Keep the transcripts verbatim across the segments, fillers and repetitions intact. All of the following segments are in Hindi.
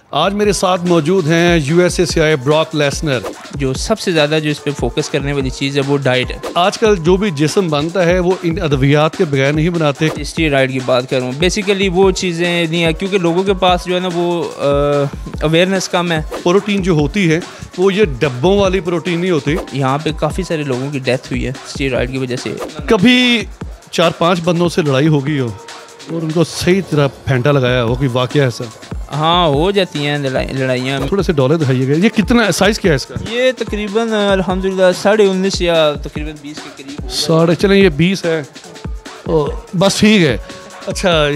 आज मेरे साथ मौजूद हैं यूएसए से आए ब्रॉक लेसनर। जो सबसे ज़्यादा जो इस पे फोकस करने वाली चीज़ है वो डाइट है। आजकल जो भी जिस्म बनता है वो इन अद्वियात के बगैर नहीं बनाते। स्टीरॉयड की बात करूँ, बेसिकली वो चीज़ें नहीं है क्योंकि लोगों के पास जो है ना वो अवेयरनेस कम है। प्रोटीन जो होती है वो ये डब्बों वाली प्रोटीन नहीं होती। यहाँ पे काफ़ी सारे लोगों की डेथ हुई है स्टीरॉयड की वजह से। कभी चार पांच बंदों से लड़ाई हो गई हो और उनको सही तरह फेंटा लगाया हो, कि वाकया ऐसा? हाँ, हो जाती हैं लड़ाइयाँ। थोड़े से डॉलर दिखाइएगा। ये कितना साइज़ क्या है इसका? ये तकरीबन अल्हम्दुलिल्लाह साढ़े उन्नीस या तकरीबन बीस के करीब। साढ़े चलें ये बीस है ओ, बस ठीक है। अच्छा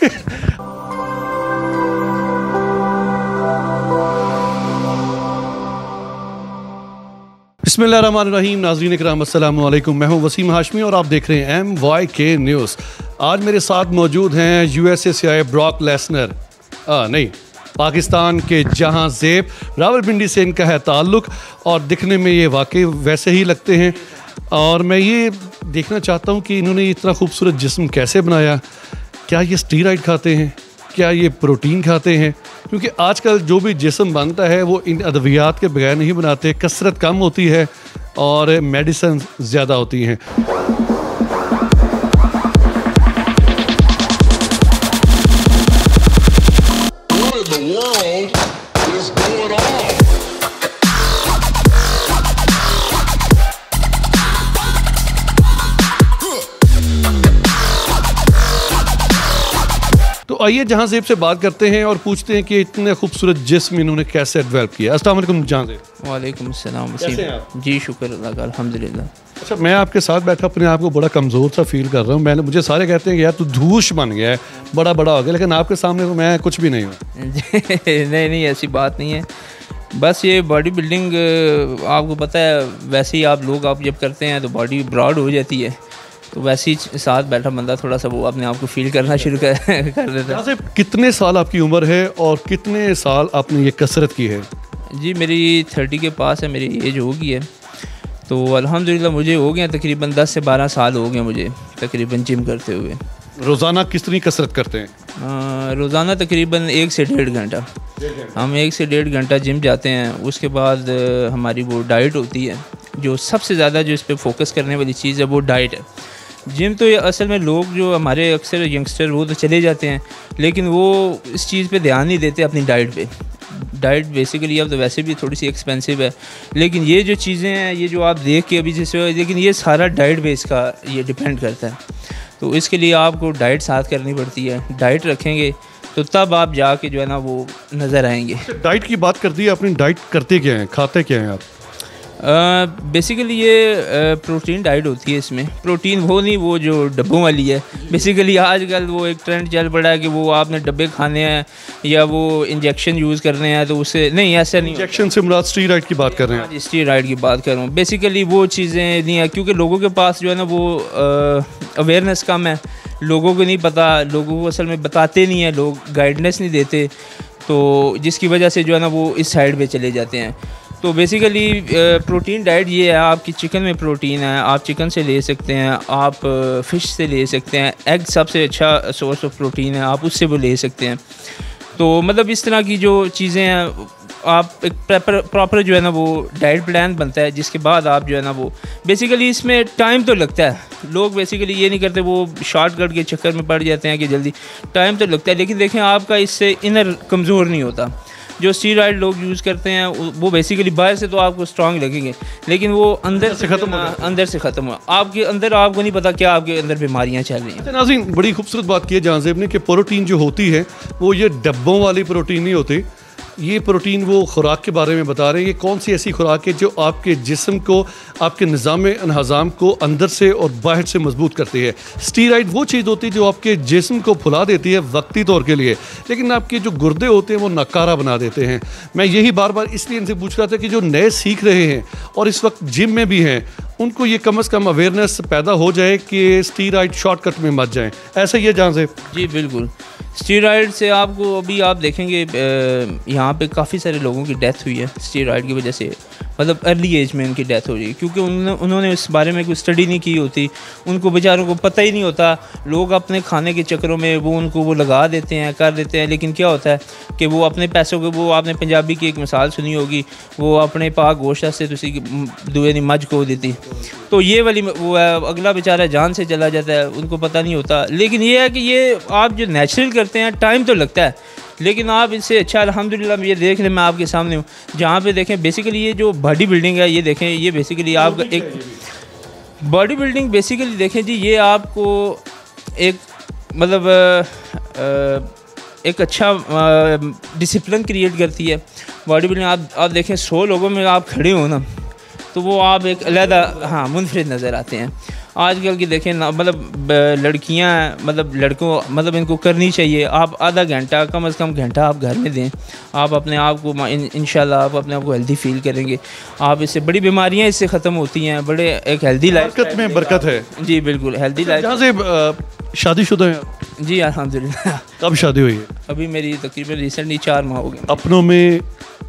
बिस्मिल्लाहिर्रहमानिर्रहीम। नाज़रीन इकराम अस्सलाम वालेकुम। मैं हूं वसीम हाशमी और आप देख रहे हैं एम वाई के न्यूज़। आज मेरे साथ मौजूद हैं यूएसए से आए ब्रॉक लेसनर। आ, नहीं पाकिस्तान के जहां ज़ेब रावलपिंडी से इनका है ताल्लुक़ और दिखने में ये वाकई वैसे ही लगते हैं। और मैं ये देखना चाहता हूं कि इन्होंने इतना खूबसूरत जिस्म कैसे बनाया। क्या ये स्टीरॉयड खाते हैं, क्या ये प्रोटीन खाते हैं? क्योंकि आजकल जो भी जिस्म बनता है वो इन अद्वियात के बगैर नहीं बनाते। कसरत कम होती है और मेडिसिन ज़्यादा होती हैं। तो आइए जहां ज़ेब से बात करते हैं और पूछते हैं कि इतने खूबसूरत जिस्म इन्होंने कैसे डेवलप किया। अस्सलाम वालेकुम जहां ज़ेब। वालेकुम अस्सलाम कैसे हैं आप? जी शुक्र अल्लाह का, अल्हम्दुलिल्लाह। अच्छा, मैं आपके साथ बैठा अपने आप को बड़ा कमज़ोर सा फील कर रहा हूँ। मैंने मुझे सारे कहते हैं कि यार तू धूश बन गया है, बड़ा बड़ा हो गया, लेकिन आपके सामने तो मैं कुछ भी नहीं हूँ। नहीं नहीं ऐसी बात नहीं है। बस ये बॉडी बिल्डिंग आपको पता है, वैसे ही आप लोग आप जब करते हैं तो बॉडी ब्रॉड हो जाती है, तो वैसे ही साथ बैठा बंदा थोड़ा सा वो अपने आप को फील करना शुरू कर कर देता है। कितने साल आपकी उम्र है और कितने साल आपने ये कसरत की है? जी मेरी थर्टी के पास है, मेरी एज हो गई है। तो अल्हम्दुलिल्लाह मुझे हो गया तकरीबन दस से बारह साल हो गए मुझे तकरीबन जिम करते हुए। रोज़ाना कितनी कसरत करते हैं? रोज़ाना तकरीबन एक से डेढ़ घंटा हम एक से डेढ़ घंटा जिम जाते हैं। उसके बाद हमारी वो डाइट होती है। जो सबसे ज़्यादा जो इस पे फोकस करने वाली चीज़ है वो डाइट है। जिम तो ये असल में लोग जो हमारे अक्सर यंगस्टर वो तो चले जाते हैं, लेकिन वो इस चीज़ पे ध्यान नहीं देते अपनी डाइट पे। डाइट बेसिकली अब तो वैसे भी थोड़ी सी एक्सपेंसिव है, लेकिन ये जो चीज़ें हैं ये जो आप देख के अभी जैसे, लेकिन ये सारा डाइट बेस का ये डिपेंड करता है। तो इसके लिए आपको डाइट साथ करनी पड़ती है। डाइट रखेंगे तो तब आप जाके जो है ना वो नज़र आएंगे। डाइट की बात कर दी है, अपनी डाइट करते क्या हैं, खाते क्या हैं आप? बेसिकली uh, ये प्रोटीन uh, डाइट होती है। इसमें प्रोटीन वो नहीं वो जो डब्बों वाली है। बेसिकली आजकल वो एक ट्रेंड चल पड़ा है कि वो आपने डब्बे खाने हैं या वो इंजेक्शन यूज़ करने हैं, तो उससे नहीं, ऐसा नहीं। इंजेक्शन से मुराद स्टीरॉयड की बात कर रहे हैं? स्टीरॉयड की बात कर रहा हूँ। बेसिकली वो चीज़ें नहीं है क्योंकि लोगों के पास जो है ना वो अवेयरनेस कम है। लोगों को नहीं पता, लोगों को असल में बताते नहीं है, लोग गाइडनेस नहीं देते, तो जिसकी वजह से जो है ना वो इस साइड पे चले जाते हैं। तो बेसिकली प्रोटीन डाइट ये है, आपकी चिकन में प्रोटीन है, आप चिकन से ले सकते हैं, आप फ़िश से ले सकते हैं, एग सबसे अच्छा सोर्स ऑफ प्रोटीन है, आप उससे वो ले सकते हैं। तो मतलब इस तरह की जो चीज़ें हैं, आप एक प्रॉपर प्रॉपर जो है ना वो डाइट प्लान बनता है, जिसके बाद आप जो है ना वो बेसिकली इसमें टाइम तो लगता है। लोग बेसिकली ये नहीं करते, वो शॉर्टकट के चक्कर में पड़ जाते हैं कि जल्दी। टाइम तो लगता है, लेकिन देखें आपका इससे इनर कमज़ोर नहीं होता। जो स्टीरॉयड लोग यूज़ करते हैं वो बेसिकली बाहर से तो आपको स्ट्रांग लगेंगे, लेकिन वो अंदर से ख़त्म हो अंदर से ख़त्म हुआ आपके अंदर, आपको नहीं पता क्या आपके अंदर बीमारियां चल रही हैं। नाज़रीन, बड़ी खूबसूरत बात की है जहां ज़ेब ने कि प्रोटीन जो होती है वो ये डब्बों वाली प्रोटीन नहीं होती। ये प्रोटीन वो खुराक के बारे में बता रहे हैं। ये कौन सी ऐसी खुराक है जो आपके जिस्म को, आपके निज़ाम हज़ाम को अंदर से और बाहर से मजबूत करती है। स्टीरॉयड वो चीज़ होती है जो आपके जिस्म को फुला देती है वक्ती तौर के लिए, लेकिन आपके जो गुर्दे होते हैं वो नकारा बना देते हैं। मैं यही बार बार इसलिए इनसे पूछ रहा था कि जो नए सीख रहे हैं और इस वक्त जिम में भी हैं, उनको ये कम अज़ कम अवेयरनेस पैदा हो जाए कि स्टीरॉयड शॉर्टकट में मत जाएं। ऐसा ही है जहाँ से? जी बिल्कुल, स्टीरॉयड से आपको अभी आप देखेंगे यहाँ पे काफ़ी सारे लोगों की डेथ हुई है स्टीरॉयड की वजह से, मतलब अर्ली एज में उनकी डेथ हो रही है क्योंकि उन्होंने उन्होंने इस बारे में कोई स्टडी नहीं की होती, उनको बेचारों को पता ही नहीं होता। लोग अपने खाने के चक्करों में वो उनको वो लगा देते हैं, कर देते हैं, लेकिन क्या होता है कि वो अपने पैसों के, वो आपने पंजाबी की एक मिसाल सुनी होगी, वो अपने पाक गोश्त से तुसी दुए नी मज को देती, तो ये वाली वो है, अगला बेचारा जान से चला जाता है, उनको पता नहीं होता। लेकिन ये है कि ये आप जो नेचुरल करते हैं टाइम तो लगता है, लेकिन आप इससे अच्छा अल्हम्दुलिल्लाह ये देख लें, मैं आपके सामने हूँ जहाँ पे देखें बेसिकली ये जो बॉडी बिल्डिंग है, ये देखें ये बेसिकली आप एक बॉडी बिल्डिंग बेसिकली देखें जी, ये आपको एक मतलब एक अच्छा डिसिप्लिन क्रिएट करती है बॉडी बिल्डिंग। आप आप देखें सौ लोगों में आप खड़े हो ना, तो वो आप एक अलहदा हाँ मुनफरिद नज़र आते हैं। आजकल की देखें ना, मतलब लड़कियां मतलब लड़कों मतलब इनको करनी चाहिए, आप आधा घंटा कम से कम घंटा आप घर में दें, आप अपने आप को इंशाल्लाह आप अपने आप को हेल्दी फील करेंगे, आप इससे बड़ी बीमारियां इससे ख़त्म होती हैं, बड़े एक हेल्दी लाइफ में बरकत है जी, बिल्कुल हेल्दी लाइफ। जहाँ से शादीशुदा हैं जी अल्हम्दुलिल्लाह। कब शादी हुई है? अभी मेरी तकरीबन रिसेंटली चार माह हो गए। अपनों में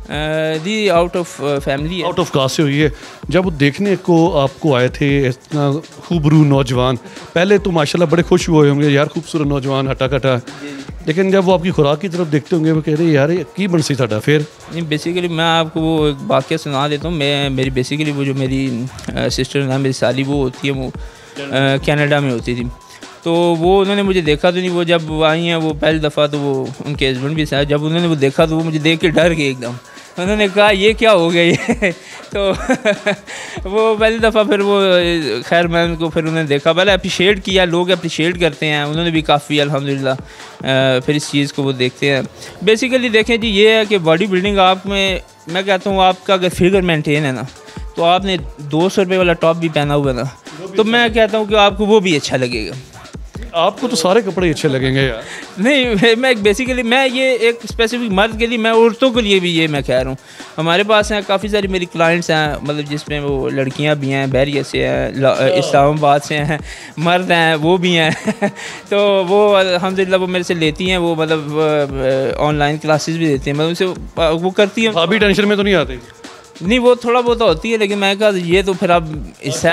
जी out of family, out of caste से हुई है। जब वो देखने को आपको आए थे इतना खूबरू नौजवान, पहले तो माशाल्लाह बड़े खुश हुए होंगे, यार खूबसूरत नौजवान हटा कटा, लेकिन जब वो आपकी खुराक की तरफ देखते होंगे वो कह रहे यार ये की बन सी था। फिर नहीं बेसिकली मैं आपको वो एक वाक़या सुना देता हूँ। मैं मेरी बेसिकली वो जो मेरी सिस्टर ना मेरी साली वो होती है, वो कनाडा में होती थी, तो वो उन्होंने मुझे देखा तो नहीं, वो जब वो आई हैं वो पहली दफ़ा, तो वो उनके हस्बैंड भी साथ, जब उन्होंने वो देखा तो वो मुझे देख के डर गए एकदम। उन्होंने कहा ये क्या हो गया ये तो वो पहली दफ़ा फिर वो खैर मैं उनको फिर उन्होंने देखा, पहले अप्रिशिएट किया, लोग अप्रिशिएट करते हैं, उन्होंने भी काफ़ी अल्हम्दुलिल्लाह फिर इस चीज़ को वो देखते हैं। बेसिकली देखें जी ये है कि बॉडी बिल्डिंग आप में, मैं कहता हूँ आपका अगर फिगर मेंटेन है ना, तो आपने दो सौ रुपये वाला टॉप भी पहना हुआ ना, तो मैं कहता हूँ कि आपको वो भी अच्छा लगेगा। आपको तो सारे कपड़े अच्छे लगेंगे यार। नहीं मैं बेसिकली मैं ये एक स्पेसिफिक मर्द के लिए, मैं औरतों के लिए भी ये मैं कह रहा हूँ। हमारे पास हैं काफ़ी सारी मेरी क्लाइंट्स हैं, मतलब जिसमें वो लड़कियाँ भी हैं, बैरिया से हैं, इस्लामाबाद से हैं, मर्द हैं वो भी हैं तो वो अल्हम्दुलिल्लाह वो मेरे से लेती हैं, वो मतलब ऑनलाइन क्लासेस भी देती हैं, मतलब उनसे वो करती हैं। अभी टेंशन में तो नहीं आती? नहीं वो थोड़ा बहुत होती है, लेकिन मैं कहा ये तो फिर आप इससे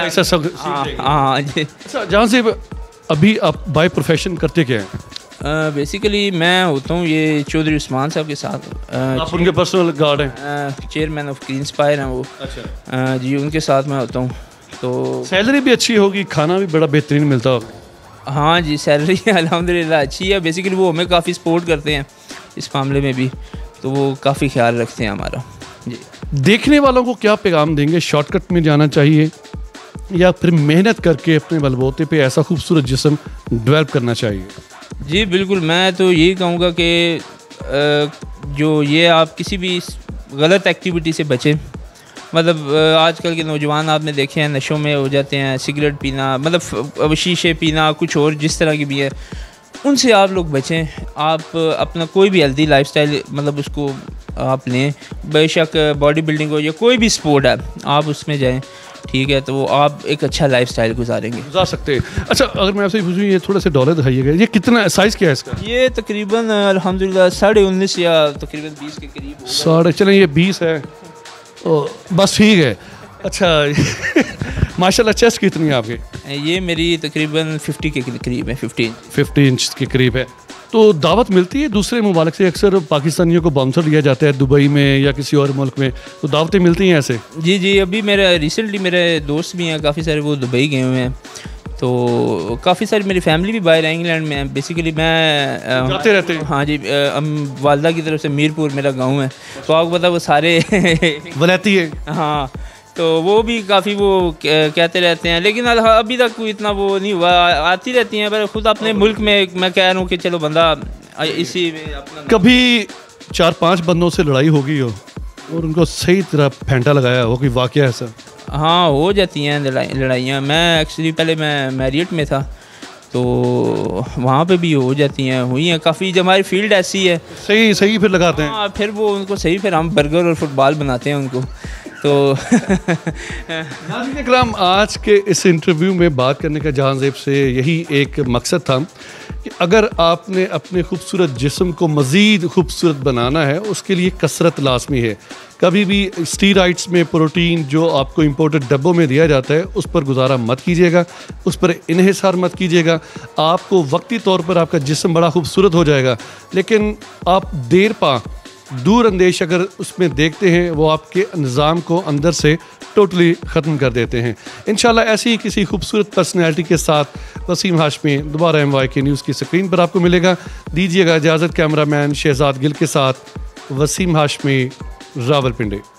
हाँ जी। जहाँ से अभी आप बाय प्रोफेशन करते क्या हैं? बेसिकली uh, मैं होता हूँ ये चौधरी उस्मान साहब के साथ। uh, आप उनके पर्सनल गार्ड हैं? चेयरमैन ऑफ ग्रीन स्पायर हैं वो। अच्छा। uh, जी उनके साथ मैं होता हूँ। तो सैलरी भी अच्छी होगी, खाना भी बड़ा बेहतरीन मिलता होगा? हाँ जी सैलरी अल्हम्दुलिल्लाह अच्छी है। बेसिकली वो हमें काफ़ी सपोर्ट करते हैं इस मामले में भी, तो वो काफ़ी ख्याल रखते हैं हमारा जी। देखने वालों को क्या पैगाम देंगे? शॉर्टकट में जाना चाहिए या फिर मेहनत करके अपने बलबूते पे ऐसा खूबसूरत जिस्म डेवलप करना चाहिए? जी बिल्कुल, मैं तो यही कहूँगा कि जो ये आप किसी भी गलत एक्टिविटी से बचें। मतलब आजकल के नौजवान आपने देखे हैं नशों में हो जाते हैं, सिगरेट पीना, मतलब शीशे पीना, कुछ और जिस तरह की भी है, उनसे आप लोग बचें। आप अपना कोई भी हेल्दी लाइफस्टाइल मतलब उसको आप लें, बेशक बॉडी बिल्डिंग हो या कोई भी स्पोर्ट है आप उसमें जाएं, ठीक है, तो आप एक अच्छा लाइफस्टाइल गुजारेंगे गुजार सकते हैं। अच्छा अगर मैं आपसे पूछूं, ये थोड़ा सा डॉलर दिखाइएगा, ये कितना साइज़ क्या है इसका? ये तकरीबन अल्हम्दुलिल्लाह साढ़े उन्नीस या तकरीबन बीस के करीब। साढ़े चलें ये बीस है तो बस ठीक है। अच्छा माशाल्लाह चेस्ट कितनी है आपकी? ये मेरी तकरीबन फिफ्टी के करीब है, फिफ्टी फिफ्टी इंच के करीब है। तो दावत मिलती है दूसरे मुबालिक से? अक्सर पाकिस्तानियों को बाउंसर दिया जाता है दुबई में या किसी और मुल्क में, तो दावतें मिलती हैं ऐसे? जी जी, अभी मेरा रिसेंटली मेरे दोस्त भी हैं काफ़ी सारे, वो दुबई गए हुए हैं, तो काफ़ी सारी मेरी फैमिली भी बाहर इंग्लैंड में है। बेसिकली मैं जाते रहते हैं? हाँ जी, हम वालदा की तरफ से मीरपुर मेरा गाँव है, तो आपको पता वो सारे वलैती है। हाँ, तो वो भी काफ़ी वो कहते रहते हैं, लेकिन अभी तक कोई इतना वो नहीं हुआ, आती रहती हैं, पर ख़ुद अपने मुल्क में मैं कह रहा हूँ कि चलो बंदा इसी में अपना। कभी चार पांच बंदों से लड़ाई होगी हो और उनको सही तरह फेंटा लगाया हो, कोई वाक़या ऐसा? हाँ हो जाती हैं लड़ाई लड़ाइयाँ। मैं एक्चुअली पहले मैं मैरियट में था, तो वहाँ पे भी हो जाती हैं, हुई हैं काफ़ी। जब हमारी फील्ड ऐसी है, सही सही फिर लगाते हैं। हाँ फिर वो उनको सही, फिर हम बर्गर और फुटबॉल बनाते हैं उनको। तो नाज़रीन-ए-किराम, आज के इस इंटरव्यू में बात करने का जहां ज़ेब से यही एक मकसद था कि अगर आपने अपने खूबसूरत जिस्म को मज़ीद खूबसूरत बनाना है, उसके लिए कसरत लाजमी है। कभी भी स्टीरॉइड्स में प्रोटीन जो आपको इंपोर्टेड डब्बों में दिया जाता है उस पर गुजारा मत कीजिएगा, उस पर इन्हिसार मत कीजिएगा। आपको वक्ती तौर पर आपका जिस्म बड़ा खूबसूरत हो जाएगा, लेकिन आप देर पा दूर अंदेश अगर उसमें देखते हैं, वो आपके निज़ाम को अंदर से टोटली ख़त्म कर देते हैं। इंशाल्लाह ऐसी ही किसी खूबसूरत पर्सनैलिटी के साथ वसीम हाशमी दोबारा एम वाई के न्यूज़ की स्क्रीन पर आपको मिलेगा। दीजिएगा इजाज़त। कैमरामैन शहजाद गिल के साथ वसीम हाशमी, रावलपिंडी।